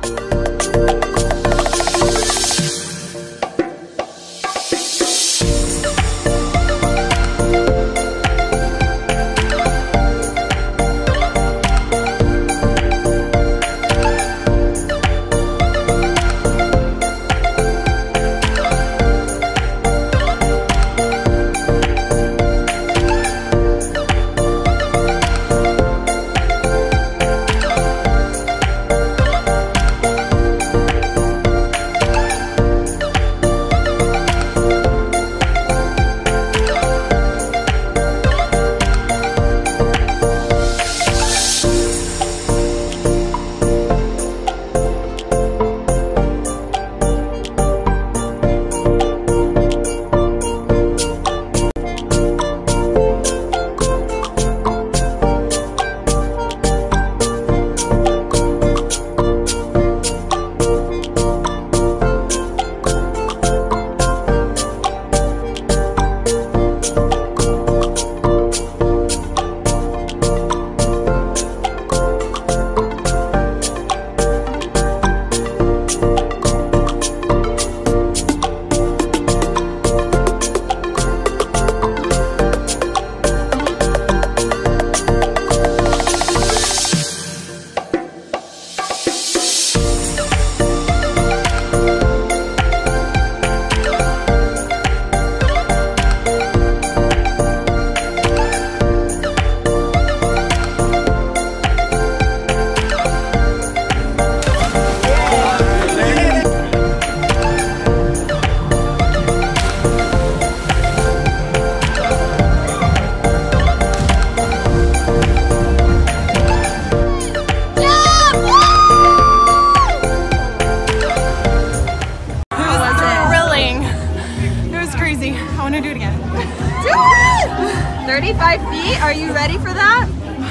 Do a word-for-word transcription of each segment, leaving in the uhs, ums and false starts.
thirty-five feet? Are you ready for that?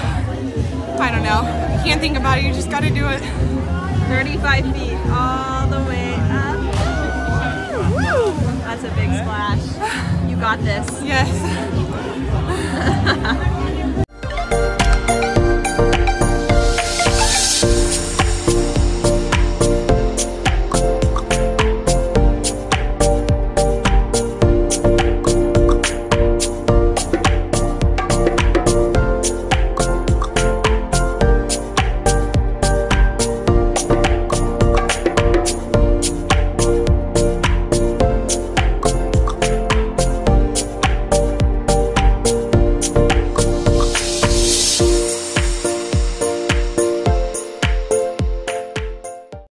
I don't know. You can't think about it, you just gotta do it. thirty-five feet all the way up. Woo! That's a big splash. You got this. Yes.